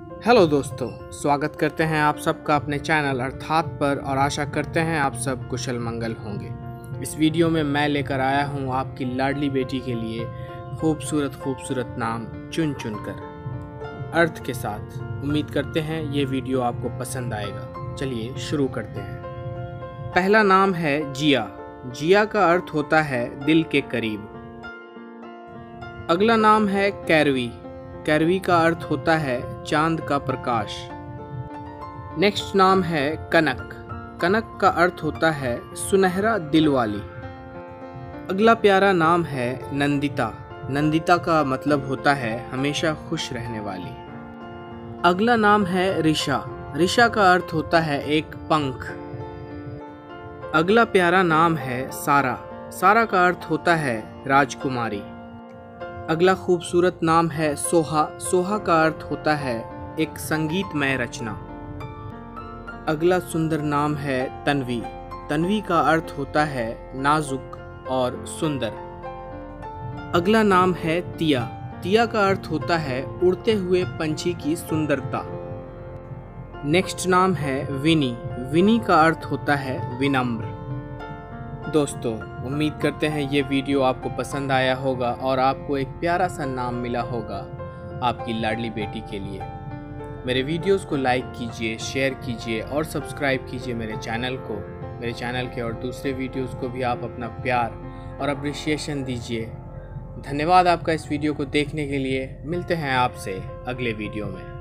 Hello दोस्तों, स्वागत करते हैं आप सबका अपने चैनल अर्थात पर और आशा करते हैं आप सब कुशल मंगल होंगे। इस वीडियो में मैं लेकर आया हूं आपकी लाडली बेटी के लिए खूबसूरत नाम चुन कर अर्थ के साथ। उम्मीद करते हैं ये वीडियो आपको पसंद आएगा। चलिए शुरू करते हैं। पहला नाम है जिया। जिया का अर्थ होता है दिल के करीब। अगला नाम है कैरवी। कैरवी का अर्थ होता है चांद का प्रकाश। नेक्स्ट नाम है कनक। कनक का अर्थ होता है सुनहरा दिल वाली। अगला प्यारा नाम है नंदिता। नंदिता का मतलब होता है हमेशा खुश रहने वाली। अगला नाम है ऋषा। ऋषा का अर्थ होता है एक पंख। अगला प्यारा नाम है सारा। सारा का अर्थ होता है राजकुमारी। अगला खूबसूरत नाम है सोहा। सोहा का अर्थ होता है एक संगीतमय रचना। अगला सुंदर नाम है तन्वी। तन्वी का अर्थ होता है नाजुक और सुंदर। अगला नाम है तिया। तिया का अर्थ होता है उड़ते हुए पंछी की सुंदरता। नेक्स्ट नाम है विनी। विनी का अर्थ होता है विनम्र। दोस्तों, उम्मीद करते हैं ये वीडियो आपको पसंद आया होगा और आपको एक प्यारा सा नाम मिला होगा आपकी लाडली बेटी के लिए। मेरे वीडियोस को लाइक कीजिए, शेयर कीजिए और सब्सक्राइब कीजिए मेरे चैनल को। मेरे चैनल के और दूसरे वीडियोस को भी आप अपना प्यार और अप्रिसिएशन दीजिए। धन्यवाद आपका इस वीडियो को देखने के लिए। मिलते हैं आपसे अगले वीडियो में।